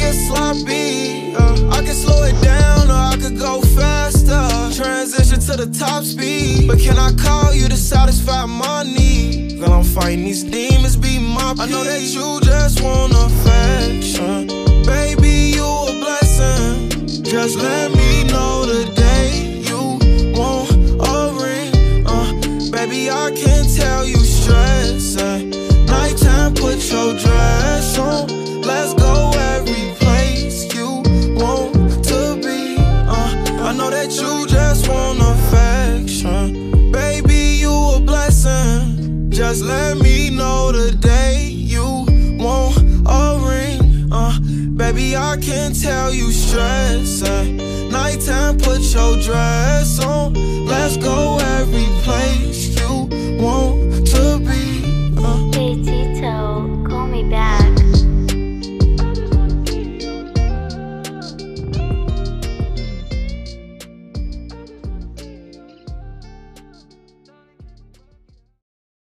get sloppy. I can slow it down or I could go faster. Transition to the top speed. But can I call you to satisfy my need? Girl, I'm fighting these demons, be my peace. I know that you just want affection. Baby, you a blessing. Just let me know the day you want a ring. Baby, I can tell you stressing. Nighttime, put your dress on. Let's go every place you want to be. I know that you just want affection. Baby, you a blessing. Just let me know the day you want a ring. Baby, I can tell you stressing. Nighttime, put your dress on. Let's go every place you want to